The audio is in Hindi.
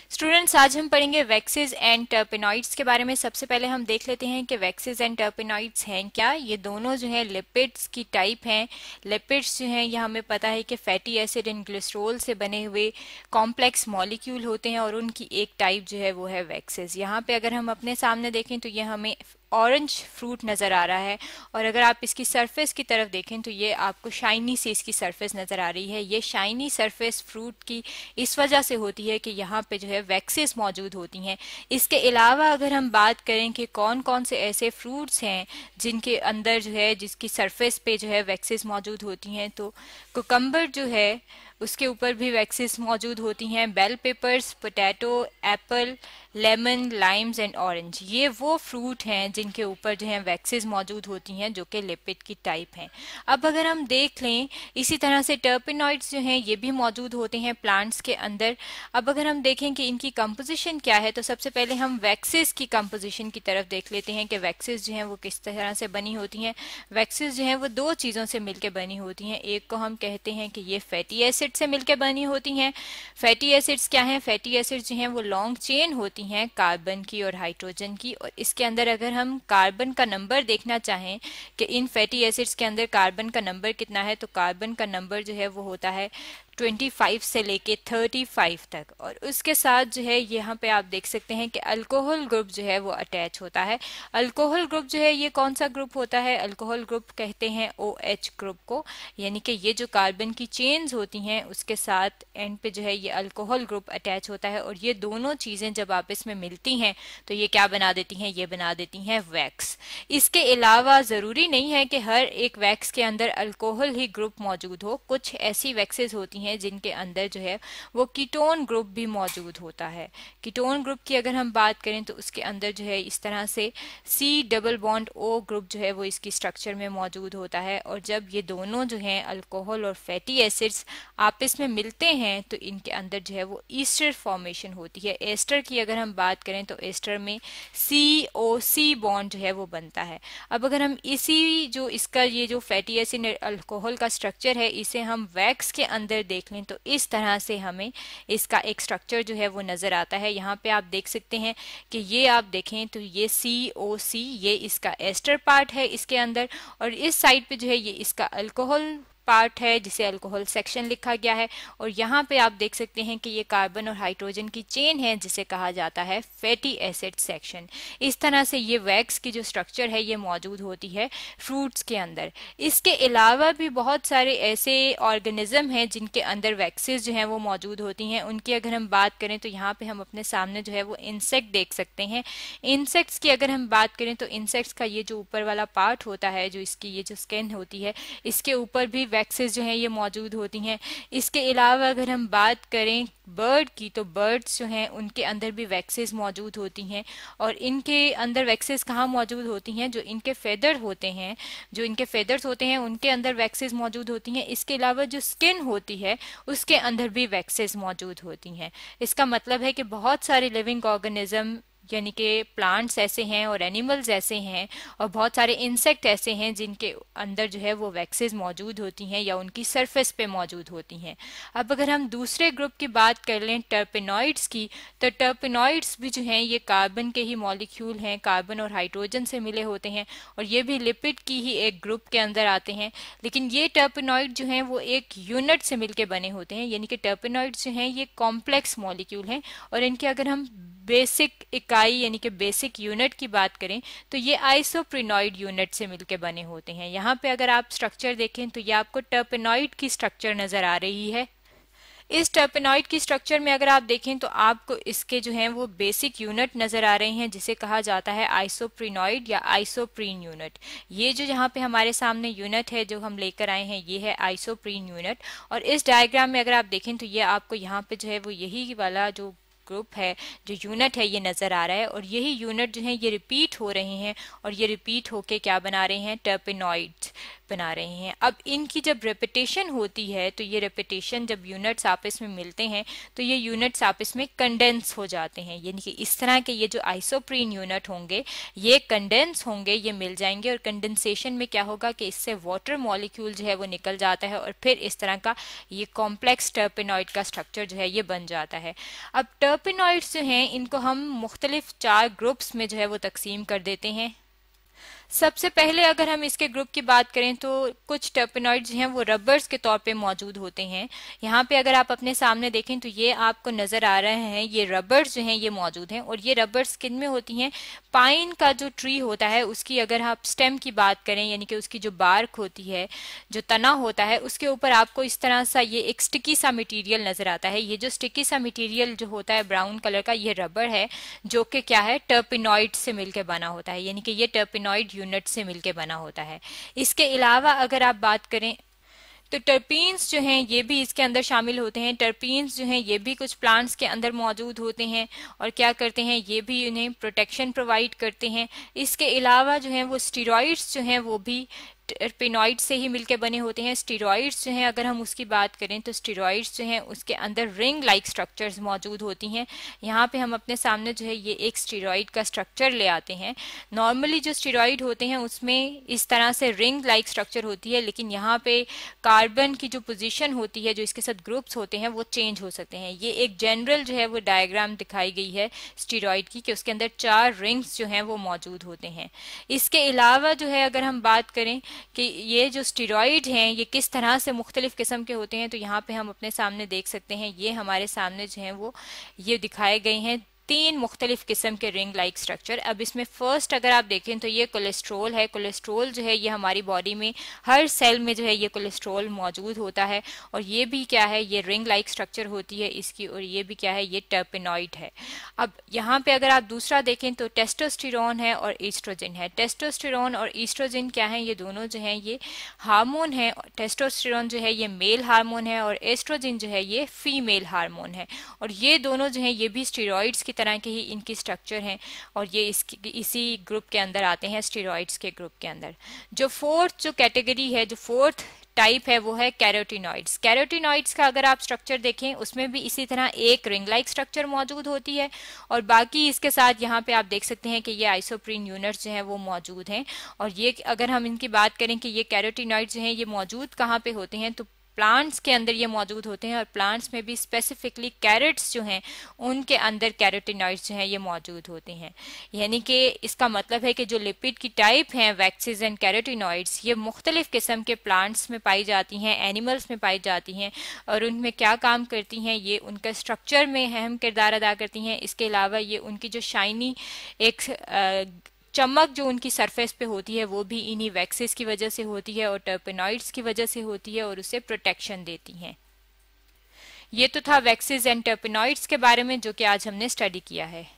स्टूडेंट्स, आज हम पढ़ेंगे वैक्सेस एंड टर्पेनॉइड्स के बारे में। सबसे पहले हम देख लेते हैं कि वैक्सेस एंड टर्पेनॉइड्स हैं क्या। ये दोनों जो है लिपिड्स की टाइप हैं। लिपिड्स जो हैं ये हमें पता है कि फैटी एसिड एंड ग्लिसरॉल से बने हुए कॉम्प्लेक्स मॉलिक्यूल होते हैं और उनकी एक टाइप जो है वो है वैक्सेस। यहाँ पे अगर हम अपने सामने देखें तो ये हमें ऑरेंज फ्रूट नज़र आ रहा है, और अगर आप इसकी सरफेस की तरफ देखें तो ये आपको शाइनी सी इसकी सरफेस नज़र आ रही है। ये शाइनी सरफेस फ्रूट की इस वजह से होती है कि यहाँ पे जो है वैक्सेस मौजूद होती हैं। इसके अलावा अगर हम बात करें कि कौन कौन से ऐसे फ्रूट्स हैं जिनके अंदर जो है जिसकी सरफेस पे जो है वैक्सेस मौजूद होती हैं, तो कुकम्बर जो है उसके ऊपर भी वैक्सेस मौजूद होती हैं। Bell peppers, potato, apple, lemon, limes and orange, ये वो फ्रूट हैं जिनके ऊपर जो है वैक्सेस मौजूद होती हैं जो कि लिपिड की टाइप हैं। अब अगर हम देख लें इसी तरह से टर्पेनॉइड्स जो हैं ये भी मौजूद होते हैं प्लांट्स के अंदर। अब अगर हम देखें कि इनकी कंपोजिशन क्या है तो सबसे पहले हम वैक्सेस की कंपोजिशन की तरफ देख लेते हैं कि वैक्सेस जो हैं वो किस तरह से बनी होती हैं। वैक्सेस जो हैं वो दो चीज़ों से मिलकर बनी होती हैं। एक को हम कहते हैं कि ये फैटी एसिड से मिलकर बनी होती हैं। फैटी एसिड्स क्या हैं? फैटी एसिड्स जो हैं वो लॉन्ग चेन होती हैं कार्बन की और हाइड्रोजन की, और इसके अंदर अगर हम कार्बन का नंबर देखना चाहें कि इन फैटी एसिड्स के अंदर कार्बन का नंबर कितना है, तो कार्बन का नंबर जो है वो होता है 25 से लेके 35 तक। और उसके साथ जो है यहाँ पे आप देख सकते हैं कि अल्कोहल ग्रुप जो है वो अटैच होता है। अल्कोहल ग्रुप जो है ये कौन सा ग्रुप होता है? अल्कोहल ग्रुप कहते हैं OH ग्रुप को, यानी कि ये जो कार्बन की चेन्स होती हैं उसके साथ एंड पे जो है ये अल्कोहल ग्रुप अटैच होता है, और ये दोनों चीज़ें जब आपस में मिलती हैं तो ये क्या बना देती हैं? ये बना देती हैं वैक्स। इसके अलावा ज़रूरी नहीं है कि हर एक वैक्स के अंदर अल्कोहल ही ग्रुप मौजूद हो। कुछ ऐसी वैक्सेस होती हैं जिनके अंदर जो है वो कीटोन ग्रुप भी मौजूद होता है। कीटोन ग्रुप की अगर हम बात करें तो उसके अंदर जो है इस तरह से C+O ग्रुप जो है वो इसकी स्ट्रक्चर में मौजूद होता है, और जब ये दोनों जो हैं अल्कोहल और फैटी एसिड्स आपस में मिलते हैं तो इनके अंदर जो है वो ईस्टर फॉर्मेशन होती है। एस्टर की अगर हम बात करें तो एस्टर में COC बॉन्ड जो है वो बनता है। अब अगर हम इसी जो इसका ये जो फैटी एसिड अल्कोहल का स्ट्रक्चर है इसे हम वैक्स के अंदर देख लें तो इस तरह से हमें इसका एक स्ट्रक्चर जो है वो नजर आता है। यहाँ पे आप देख सकते हैं कि ये आप देखें तो ये COC ये इसका एस्टर पार्ट है इसके अंदर, और इस साइड पे जो है ये इसका अल्कोहल पार्ट है जिसे अल्कोहल सेक्शन लिखा गया है, और यहाँ पे आप देख सकते हैं कि ये कार्बन और हाइड्रोजन की चेन है जिसे कहा जाता है फैटी एसिड सेक्शन। इस तरह से ये वैक्स की जो स्ट्रक्चर है ये मौजूद होती है फ्रूट्स के अंदर। इसके अलावा भी बहुत सारे ऐसे ऑर्गेनिज्म हैं जिनके अंदर वैक्सेस जो हैं वो मौजूद होती हैं। उनकी अगर हम बात करें तो यहाँ पे हम अपने सामने जो है वो इंसेक्ट देख सकते हैं। इंसेक्ट्स की अगर हम बात करें तो इंसेक्ट्स का ये जो ऊपर वाला पार्ट होता है, जो इसकी ये जो स्किन होती है, इसके ऊपर भी वैक्सेस जो हैं ये मौजूद होती हैं। इसके अलावा अगर हम बात करें बर्ड की तो बर्ड्स जो हैं उनके अंदर भी वैक्सेस मौजूद होती हैं, और इनके अंदर वैक्सेस कहाँ मौजूद होती हैं? जो इनके फेदर होते हैं, जो इनके फेदर्स होते हैं उनके अंदर वैक्सेस मौजूद होती हैं। इसके अलावा जो स्किन होती है उसके अंदर भी वैक्सेस मौजूद होती हैं। इसका मतलब है कि बहुत सारे लिविंग ऑर्गेनिज्म यानी कि प्लांट्स ऐसे हैं और एनिमल्स ऐसे हैं और बहुत सारे इंसेक्ट ऐसे हैं जिनके अंदर जो है वो वैक्सेस मौजूद होती हैं या उनकी सरफेस पे मौजूद होती हैं। अब अगर हम दूसरे ग्रुप की बात कर लें टर्पेनॉइड्स की, तो टर्पेनॉइड्स भी जो हैं ये कार्बन के ही मॉलिक्यूल हैं, कार्बन और हाइड्रोजन से मिले होते हैं, और ये भी लिपिड की ही एक ग्रुप के अंदर आते हैं। लेकिन ये टर्पेनॉइड जो हैं वो एक यूनिट से मिलकर बने होते हैं, यानी कि टर्पेनॉइड्स जो हैं ये कॉम्प्लेक्स मॉलिक्यूल हैं, और इनके अगर हम बेसिक इकाई यानी कि बेसिक यूनिट की बात करें तो ये आइसोप्रेनॉइड यूनिट से मिलके बने होते हैं। यहाँ पे अगर आप स्ट्रक्चर देखें तो ये आपको टर्पेनॉइड की स्ट्रक्चर नजर आ रही है। इस टर्पेनॉइड की स्ट्रक्चर में अगर आप देखें तो आपको इसके जो हैं वो बेसिक यूनिट नजर आ रहे हैं जिसे कहा जाता है आइसोप्रेनॉइड या आइसोप्रीन यूनिट। ये जो यहाँ पे हमारे सामने यूनिट है जो हम लेकर आए हैं ये है आइसोप्रीन यूनिट, और इस डायग्राम में अगर आप देखें तो ये आपको यहाँ पे जो है वो यही वाला जो ग्रुप है, जो यूनिट है ये नजर आ रहा है, और यही यूनिट जो है ये रिपीट हो रहे हैं, और ये रिपीट होके क्या बना रहे हैं? टर्पेनॉइड्स बना रहे हैं। अब इनकी जब रेपिटेशन होती है तो ये रेपिटेशन जब यूनिट्स आपस में मिलते हैं तो ये यूनिट्स आपस में कंडेंस हो जाते हैं, यानी कि इस तरह के ये जो आइसोप्रीन यूनिट होंगे ये कंडेंस होंगे, ये मिल जाएंगे, और कंडेंसेशन में क्या होगा कि इससे वाटर मॉलिक्यूल जो है वो निकल जाता है, और फिर इस तरह का ये कॉम्प्लेक्स टर्पेनॉइड का स्ट्रक्चर जो है ये बन जाता है। अब टर्पेनॉइड्स जो हैं इनको हम मुख्तलिफ 4 ग्रुप्स में जो है वो तकसीम कर देते हैं। सबसे पहले अगर हम इसके ग्रुप की बात करें तो कुछ टर्पेनॉइड्स हैं वो रबर्स के तौर पे मौजूद होते हैं। यहाँ पे अगर आप अपने सामने देखें तो ये आपको नजर आ रहे हैं, ये रबर्स जो हैं ये मौजूद हैं। और ये रबर्स किन में होती हैं? पाइन का जो ट्री होता है उसकी अगर आप स्टेम की बात करें, यानी कि उसकी जो बार्क होती है, जो तना होता है, उसके ऊपर आपको इस तरह सा ये एक स्टिकी सा मटीरियल नजर आता है। ये जो स्टिकी सा मटीरियल जो होता है ब्राउन कलर का, ये रबर है जो कि क्या है, टर्पेनॉइड से मिलकर बना होता है, यानी कि ये टर्पेनॉइड यूनिट से मिलकर बना होता है। इसके अलावा अगर आप बात करें तो टर्पीन्स जो हैं ये भी इसके अंदर शामिल होते हैं। टर्पीन्स जो हैं ये भी कुछ प्लांट्स के अंदर मौजूद होते हैं और क्या करते हैं, ये भी उन्हें प्रोटेक्शन प्रोवाइड करते हैं। इसके अलावा जो हैं वो स्टीरॉइड्स जो हैं वो भी टर्पेनॉइड से ही मिलकर बने होते हैं। स्टीरॉइड्स जो हैं अगर हम उसकी बात करें तो स्टीरॉइड्स जो हैं उसके अंदर रिंग लाइक स्ट्रक्चर्स मौजूद होती हैं। यहाँ पे हम अपने सामने जो है ये एक स्टीरॉइड का स्ट्रक्चर ले आते हैं। नॉर्मली जो स्टीरॉइड होते हैं उसमें इस तरह से रिंग लाइक स्ट्रक्चर होती है, लेकिन यहाँ पे कार्बन की जो पोजीशन होती है, जो इसके साथ ग्रुप्स होते हैं, वो चेंज हो सकते हैं। ये एक जनरल जो है वो डायग्राम दिखाई गई है स्टीरॉइड की कि उसके अंदर 4 रिंग्स जो हैं वो मौजूद होते हैं। इसके अलावा जो है अगर हम बात करें कि ये जो स्टीरॉइड हैं ये किस तरह से मुख्तलिफ किस्म के होते हैं, तो यहाँ पे हम अपने सामने देख सकते हैं, ये हमारे सामने जो हैं वो ये दिखाए गए हैं 3 मुख्तलिफ किस्म के रिंग लाइक स्ट्रक्चर। अब इसमें फर्स्ट अगर आप देखें तो ये कोलेस्ट्रोल है। कोलेस्ट्रोल जो है ये हमारी बॉडी में हर सेल में जो है ये कोलेस्ट्रोल मौजूद होता है और ये भी क्या है, ये रिंग लाइक स्ट्रक्चर होती है इसकी, और ये भी क्या है, ये टर्पेनॉइड है। अब यहाँ पे अगर आप दूसरा देखें तो टेस्टोस्टेरोन है और ईस्ट्रोजन है। टेस्टोस्टेरोन और ईस्ट्रोजन क्या है, ये दोनों जो है ये हार्मोन है। टेस्टोस्टेरोन जो है ये मेल हार्मोन है और एस्ट्रोजन जो है ये फीमेल हार्मोन है, और ये दोनों जो है ये भी स्टीरॉइड्स की तरह के ही इनकी स्ट्रक्चर हैं और ये इसी ग्रुप के अंदर आते हैं, स्टीरॉइड्स के ग्रुप के अंदर। जो फोर्थ जो कैटेगरी है, जो फोर्थ टाइप है वो है कैरोटीनॉइड्स। कैरोटीनॉइड्स का अगर आप स्ट्रक्चर देखें उसमें भी इसी तरह एक रिंग लाइक स्ट्रक्चर मौजूद होती है और बाकी इसके साथ यहाँ पे आप देख सकते हैं कि ये आइसोप्रीन यूनिट्स जो हैं वो मौजूद हैं। और ये अगर हम इनकी बात करें कि ये कैरोटीनॉइड्स जो हैं ये मौजूद कहाँ पे होते हैं, तो प्लांट्स के अंदर ये मौजूद होते हैं और प्लांट्स में भी स्पेसिफिकली कैरेट्स जो हैं उनके अंदर कैरोटीनॉइड्स जो हैं ये मौजूद होते हैं। यानी कि इसका मतलब है कि जो लिपिड की टाइप हैं वैक्सीज एंड कैरोटीनॉइड्स, ये मुख्तलिफ किस्म के प्लांट्स में पाई जाती हैं, एनिमल्स में पाई जाती हैं और उनमें क्या काम करती हैं, ये उनका स्ट्रक्चर में अहम किरदार अदा करती हैं। इसके अलावा ये उनकी जो शाइनी एक चमक जो उनकी सरफेस पे होती है वो भी इन्हीं वैक्सेस की वजह से होती है और टर्पेनॉइड्स की वजह से होती है और उसे प्रोटेक्शन देती हैं। ये तो था वैक्सेस एंड टर्पेनॉइड्स के बारे में जो कि आज हमने स्टडी किया है।